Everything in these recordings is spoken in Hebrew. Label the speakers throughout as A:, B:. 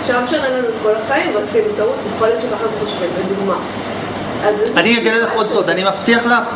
A: עכשיו שנה לנו את כל החיים ועשינו טעות, יכול להיות שככה הם חושבים, בדוגמה.
B: אני אגלה לך עוד סוד, אני מבטיח לך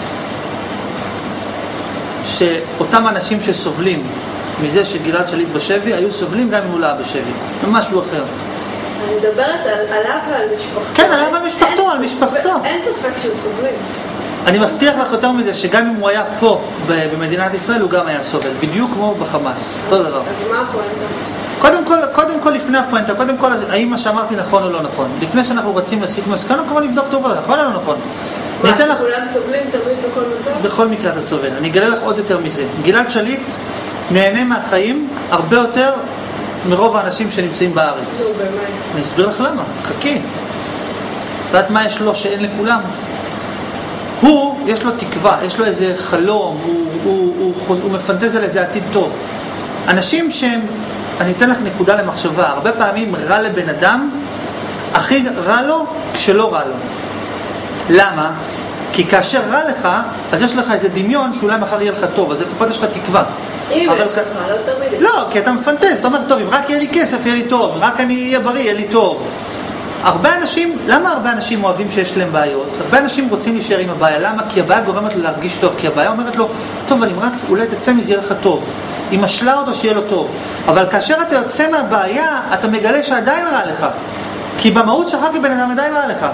B: שאותם אנשים שסובלים מזה שגלעד שליט בשבי, היו סובלים גם אם הוא לא היה בשבי, ממשהו אחר.
A: אני מדברת עליו ועל משפחתו.
B: כן, עליו ועל משפחתו, על משפחתו.
A: אין ספק שהוא סובלים.
B: אני מבטיח לך יותר מזה שגם אם הוא היה פה במדינת ישראל, הוא גם היה סובל, בדיוק כמו בחמאס, אותו דבר.
A: אז מה הפואנטה?
B: קודם כל לפני הפואנטה, קודם כל האם מה שאמרתי נכון או לא נכון. לפני שאנחנו רוצים להסיק מסקנה, כבר נבדוק טוב, נכון או לא נכון?
A: מה, שכולם סובלים תמיד בכל מצב?
B: בכל מקרה אתה סובל. אני אגלה לך עוד יותר מזה. גלעד שליט נהנה מהחיים הרבה יותר מרוב האנשים שנמצאים בארץ.
A: נו, באמת.
B: אני אסביר לך למה, חכי. את יודעת מה יש לו שאין לכולם? הוא, יש לו תקווה, יש לו איזה חלום, הוא מפנטז על איזה עתיד טוב. אנשים שהם, אני אתן לך נקודה למחשבה, הרבה פעמים רע לבן אדם, הכי רע לו כשלא רע לו. למה? כי כאשר רע לך, אז יש לך איזה דמיון שאולי מחר יהיה לך טוב, אז לפחות יש לך תקווה.
A: אם יש לך, לא תמיד.
B: לא, כי אתה מפנטז, אתה אומר, טוב, אם רק יהיה לי כסף, יהיה לי טוב, אם רק אני אהיה בריא, יהיה לי טוב. הרבה אנשים, למה הרבה אנשים אוהבים שיש להם בעיות? הרבה אנשים רוצים להישאר עם הבעיה, למה? כי הבעיה גורמת לו להרגיש טוב, כי הבעיה אומרת לו, טוב, אבל אם רק אולי תצא מזה יהיה לך טוב. היא משלה אותו שיהיה לו טוב. אבל כאשר אתה יוצא מהבעיה, אתה מגלה שעדיין רע לך. כי במהות שלך כבן אדם עדיין רע לך.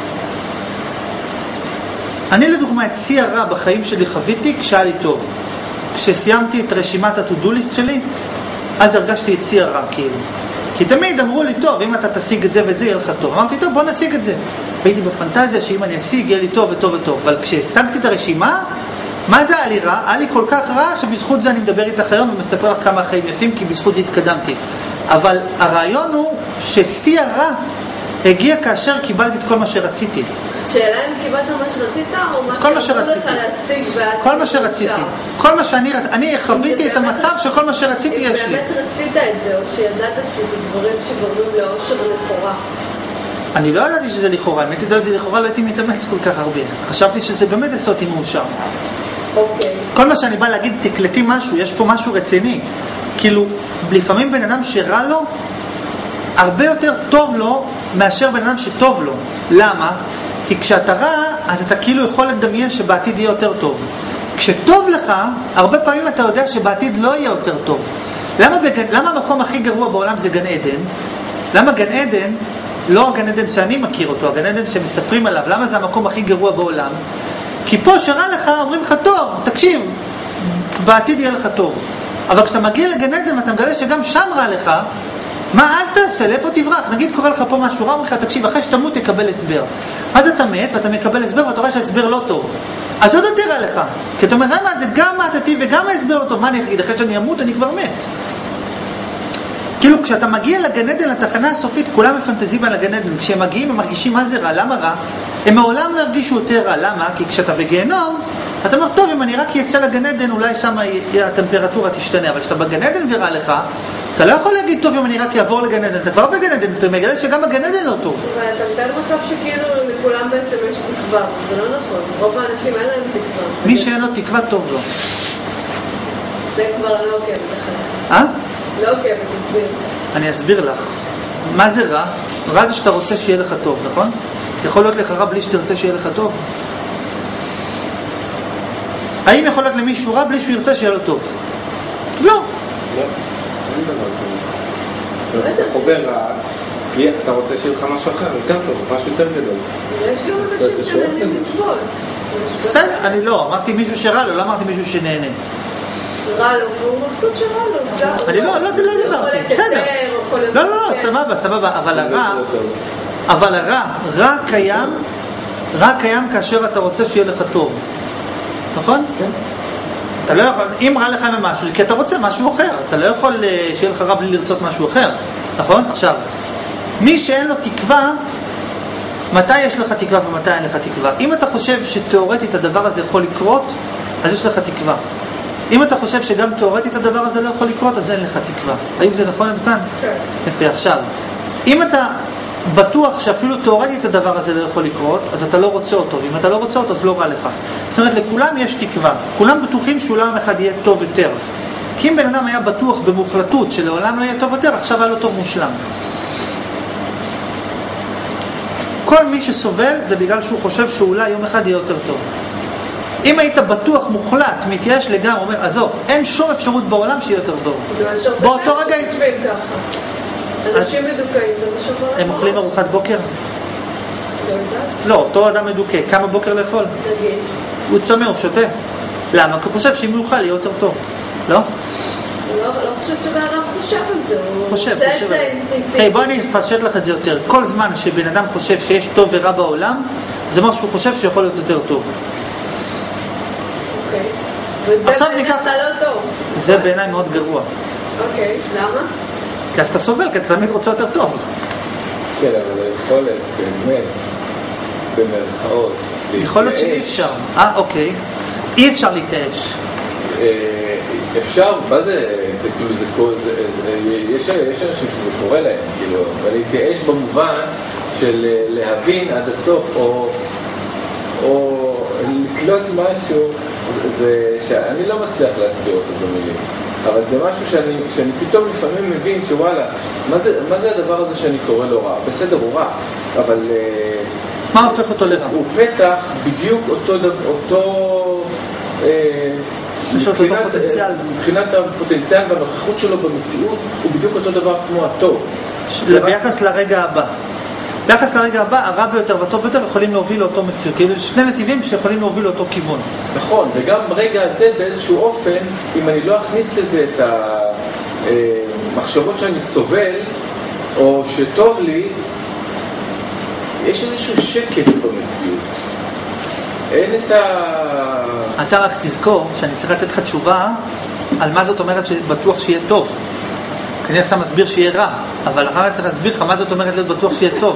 B: אני לדוגמה את שיא הרע בחיים שלי חוויתי כשהיה לי טוב. כשסיימתי את רשימת ה-to-do list שלי, אז הרגשתי את שיא הרע כאילו. כי תמיד אמרו לי, טוב, אם אתה תשיג את זה ואת זה, יהיה לך טוב. אמרתי, טוב, בוא נשיג את זה. והייתי בפנטזיה שאם אני אשיג, יהיה לי טוב וטוב וטוב. אבל כשהשגתי את הרשימה, מה זה היה לי רע? היה לי כל כך רע שבזכות זה אני מדבר איתך היום ומספר לך כמה החיים יפים, כי בזכות זה התקדמתי. אבל הרעיון הוא ששיא הרע הגיע כאשר קיבלתי את כל מה שרציתי.
A: שאלה אם קיבלת מה שרצית או מה שאמרו לך להשיג
B: כל מה שרציתי. כל מה אני חוויתי את המצב שכל מה שרציתי יש לי.
A: אם באמת רצית את זה או שידעת שזה דברים שגורמים לאושר לכאורה?
B: אני לא ידעתי שזה לכאורה. אם הייתי יודעת שזה לכאורה לא הייתי מתאמץ כל כך הרבה. חשבתי שזה באמת עשה אותי מאושר.
A: אוקיי.
B: כל מה שאני בא להגיד, תקלטי משהו, יש פה משהו רציני. כאילו, לפעמים בן אדם שרע לו, הרבה יותר טוב לו מאשר בן אדם שטוב לו. למה? כי כשאתה רע, אז אתה כאילו יכול לדמיין שבעתיד יהיה יותר טוב. כשטוב לך, הרבה פעמים אתה יודע שבעתיד לא יהיה יותר טוב. למה המקום הכי גרוע בעולם זה גן עדן? למה גן עדן, לא הגן עדן שאני מכיר אותו, הגן עדן שמספרים עליו, למה זה המקום הכי גרוע בעולם? כי פה שרע לך, אומרים לך טוב, תקשיב, בעתיד יהיה לך טוב. אבל כשאתה מגיע לגן עדן ואתה מגלה שגם שם רע לך, מה אז תעשה? לאיפה תברח? נגיד קורא לך פה משהו רע, אומר לך, תקשיב, אחרי שתמות תקבל הסבר. אז אתה מת ואתה מקבל הסבר ואתה רואה שההסבר לא טוב. אז עוד יותר רע לך. כי אתה אומר, מה זה גם מעטתי וגם ההסבר לא טוב. מה אני אגיד? אחרי שאני אמות אני כבר מת. כאילו כשאתה מגיע לגן עדן, לתחנה הסופית, כולם מפנטזים על הגן עדן. כשהם מגיעים הם מרגישים מה זה רע, למה רע? הם מעולם לא הרגישו יותר רע. למה? כי כשאתה בגיהנום, אתה אומר, טוב, אם אני רק יצא לגן עדן, אולי שם הטמפרטורה תשתנה. אבל כשאתה בגן עדן ורע לך, אתה לא יכול להגיד, טוב, אם אני רק אעבור לגן עדן. אתה כבר בגן עדן, אתה מגלה שגם בגן עדן לא טוב.
A: אבל אתה מתאר מצב שכאילו לכולם בעצם יש תקווה. זה לא נכון. רוב האנשים אין להם תקווה.
B: מי שאין לו תקווה, טוב לו.
A: זה כבר לא עוקבת לך. לא עוקבת, תסביר. אני
B: אסביר לך. מה זה רע? רע זה שאתה רוצה שיהיה לך טוב, נכון? יכול להיות לך רע בלי שתרצה שיהיה לך טוב. האם יכול להיות למישהו רע בלי שהוא ירצה שיהיה לו טוב? לא.
C: לא. אתה עובר רע, כי אתה רוצה שיהיה לך משהו אחר, יותר טוב, משהו יותר גדול.
A: יש גם אנשים שנהנים לסבול.
B: בסדר, אני לא, אמרתי מישהו שרע לו, לא אמרתי מישהו שנהנה.
A: רע לו, והוא מבסוט שרע לו.
B: אני לא, זה לא דיברתי, בסדר. לא, סבבה, אבל רע קיים כאשר אתה רוצה שיהיה לך טוב. נכון? כן. אתה לא יכול, אם רע לך ממשהו, זה כי אתה רוצה משהו אחר. אתה לא יכול שיהיה לך רע בלי לרצות משהו אחר. נכון? עכשיו, מי שאין לו תקווה, מתי יש לך תקווה ומתי אין לך תקווה? אם אתה חושב שתיאורטית הדבר הזה יכול לקרות, אז יש לך תקווה. אם אתה חושב שגם תיאורטית הדבר הזה לא יכול לקרות, אז אין לך תקווה. האם זה נכון עד כאן? כן. יפה, עכשיו. אם אתה בטוח שאפילו תיאורטית הדבר הזה לא יכול לקרות, אז אתה לא רוצה אותו. ואם אתה לא רוצה אותו, אז לא רע לך. זאת אומרת, לכולם יש תקווה. כולם בטוחים שאולי אחד יהיה טוב יותר. כי אם בן אדם היה בטוח במוחלטות שלעולם לא יהיה טוב יותר, עכשיו היה לו טוב מושלם. כל מי שסובל זה בגלל שהוא חושב שאולי יום אחד יהיה יותר טוב. אם היית בטוח מוחלט, מתייאש לגמרי, אומר, עזוב, אין שום אפשרות בעולם שיהיה יותר טוב. באותו רגע...
A: אנשים מדוכאים, זה משהו בעולם.
B: הם אוכלים ארוחת בוקר? לא, אותו אדם מדוכא. כמה בוקר לאכול?
A: תגיד.
B: הוא צמא, הוא שותה. למה? כי הוא חושב שאם הוא יוכל יהיה יותר טוב. לא?
A: לא חושבת שבאדם חושב על זה.
B: חושב. היי, בוא אני אפשט לך את זה יותר. כל זמן שבן אדם חושב שיש טוב ורע בעולם, זה אומר שהוא חושב שיכול להיות יותר טוב.
A: אוקיי. וזה בעיניך לא טוב.
B: זה בעיניי מאוד גרוע.
A: אוקיי, למה?
B: כי אז אתה סובל, כי אתה תמיד רוצה יותר טוב.
C: כן, אבל היכולת, באמת, במרכאות.
B: יכול להיות שאי אפשר. אוקיי. אי אפשר להתייאש.
C: אפשר, מה זה, יש אנשים שזה קורה להם, כאילו, אבל להתייאש במובן של להבין עד הסוף, או לקלוט משהו, זה שאני לא מצליח להסביר אותו במילים. אבל זה משהו שאני פתאום לפעמים מבין שוואלה, מה זה הדבר הזה שאני קורא לו רע? בסדר, הוא רע, אבל...
B: מה הופך אותו לרע?
C: הוא פתח בדיוק
B: יש אותו פוטנציאל.
C: מבחינת הפוטנציאל והנוכחות שלו במציאות, הוא בדיוק אותו דבר כמו הטוב.
B: ביחס לרגע הבא. ביחס לרגע הבא, הרע ביותר והטוב ביותר יכולים להוביל לאותו מציאות. כאילו שני נתיבים שיכולים להוביל לאותו כיוון.
C: נכון, וגם ברגע הזה באיזשהו אופן, אם אני לא אכניס לזה את המחשבות שאני סובל, או שטוב לי, יש איזשהו שקט במציאות. אין את
B: אתה רק תזכור שאני צריך לתת לך תשובה על מה זאת אומרת שבטוח שיהיה טוב. כי אני עכשיו מסביר שיהיה רע, אבל אחר כך צריך להסביר לך מה זאת אומרת להיות בטוח שיהיה טוב.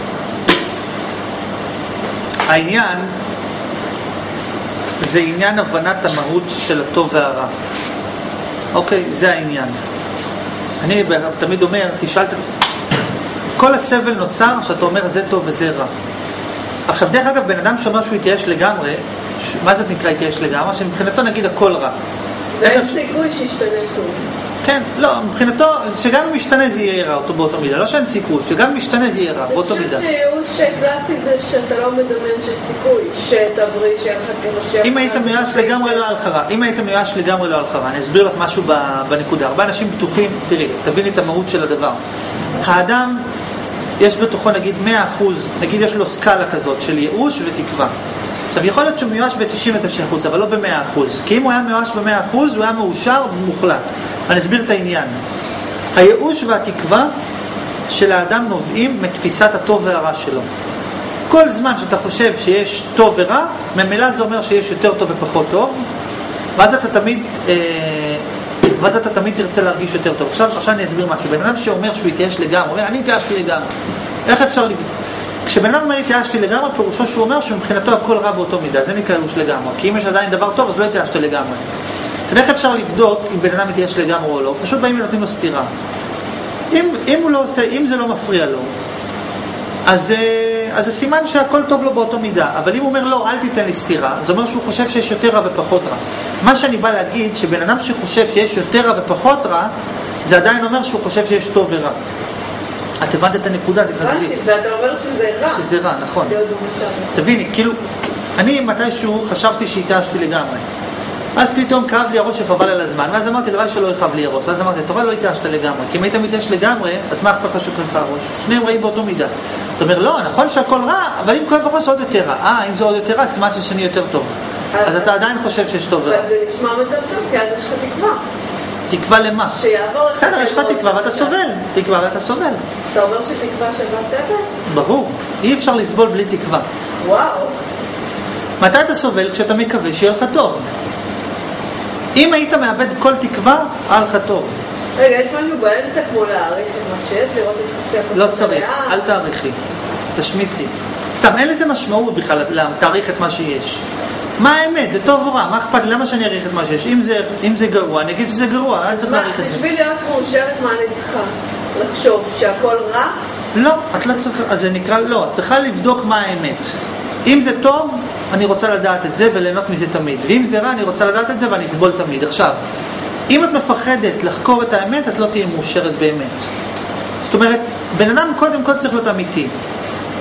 B: העניין זה עניין הבנת המהות של הטוב והרע. אוקיי, זה העניין. אני תמיד אומר, תשאל את עצמך, כל הסבל נוצר שאתה אומר זה טוב וזה רע. עכשיו דרך אגב, בן אדם שאומר שהוא יתייאש לגמרי, מה זה נקרא יתייאש לגמרי? שמבחינתו נגיד הכל רע.
A: ואין סיכוי שישתנה טוב.
B: כן, לא, מבחינתו, שגם אם משתנה זה יהיה רע אותו באותו מידה, לא שאין סיכוי, שגם אם משתנה זה יהיה רע באותו מידה.
A: אני חושבת שייאוש קלאסי זה שאתה לא מדמיין שיש סיכוי, שתבריא, שיהיה לך כמו
B: אם היית מיואש לגמרי לא על חרה, אם היית מיואש לגמרי לא על חרה, אני אסביר לך משהו בנקודה. הרבה אנשים בטוחים, תראי, תביני את המהות של הדבר. האדם, יש בתוכו נגיד 100%, נגיד יש לו סקאלה כזאת של ייאוש ותקווה. עכשיו יכול להיות שהוא מיואש ב-99%, אבל לא ב-100%, כי אם הוא היה מיואש ב-100%, הוא היה מאושר מוחלט. אני אסביר את העניין. הייאוש והתקווה של האדם נובעים מתפיסת הטוב והרע שלו. כל זמן שאתה חושב שיש טוב ורע, ממילא זה אומר שיש יותר טוב ופחות טוב, ואז אתה תמיד תרצה להרגיש יותר טוב. עכשיו אני אסביר משהו. בן אדם שאומר שהוא יתייאש לגמרי, אומר, אני התייאשתי לגמרי. איך אפשר לבדוק? כשבן אדם אומר התייאשתי לגמרי, פירושו שהוא אומר שמבחינתו הכל רע באותו מידה. זה נקרא ייאוש לגמרי. כי אם יש עדיין דבר טוב, אז לא התייאשת לגמרי. איך אפשר לבדוק אם בן אדם מתייאש לגמרי או לא? פשוט באים ונותנים לו סתירה. אם הוא לא עושה, אם זה לא מפריע לו, אז זה סימן שהכל טוב לו באותו מידה. אבל אם הוא אומר לא, אל תיתן לי סתירה, זה אומר שהוא חושב שיש יותר רע ופחות רע. מה שאני בא להגיד, שבן אדם שחושב שיש יותר רע ופחות רע, זה עדיין אומר שהוא חושב שיש טוב ורע. את הבנת את הנקודה, תתרכזי.
A: ואתה אומר שזה רע.
B: שזה רע, נכון. תביני, כאילו, אני מתישהו חשבתי שהתייאשתי לגמרי. אז פתאום כאב לי הראש שחבל על הזמן, ואז אמרתי לוואי שלא יכאב לי הראש, ואז אמרתי, תורה לא התייאשת לגמרי, כי אם היית מתייאש לגמרי, אז מה אכפת לך שכאב לך הראש? שניהם רעים באותו מידה. אתה אומר, לא, נכון שהכל רע, אבל אם כואב הראש עוד יותר רע. אם זה עוד יותר רע, סימן ששני יותר טוב. אז אתה עדיין חושב שיש טוב ורע.
A: אבל זה נשמע מצב טוב, כי אז יש לך תקווה.
B: תקווה למה?
A: שיעבור לך...
B: בסדר, יש לך תקווה ואתה סובל. תקווה ואתה סובל.
A: אתה אומר שתקווה שווה סבל?
B: ברור. אי אפשר לסבול בלי תקווה.
A: וואו.
B: מתי אתה סובל? כשאתה מקווה שיהיה לך טוב. אם היית מאבד כל תקווה, היה לך טוב.
A: רגע, יש משהו באמצע כמו להעריך את מה שיש, לראות את חצי הכוס.
B: לא צריך, אל תעריכי. תשמיצי. סתם, אין לזה משמעות בכלל, תעריך את מה שיש. מה האמת? זה טוב או רע? מה אכפת לי? למה שאני אעריך את מה שיש? אם זה גרוע, אני אגיד שזה גרוע, אני צריך להעריך את זה.
A: בשביל להיות מאושרת, מה אני צריכה? לחשוב שהכל רע?
B: לא, את לא צריכה, אז זה נקרא, לא, את צריכה לבדוק מה האמת. אם זה טוב, אני רוצה לדעת את זה וליהנות מזה תמיד. ואם זה רע, אני רוצה לדעת את זה ואני אסבול תמיד. עכשיו, אם את מפחדת לחקור את האמת, את לא תהיה מאושרת באמת. זאת אומרת, בן אדם קודם כל צריך להיות אמיתי.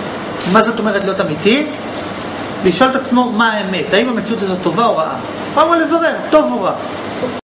B: מה זאת אומרת להיות אמיתי? לשאול את עצמו מה האמת, האם המציאות הזאת טובה או רעה? פעם לברר, טוב או רע.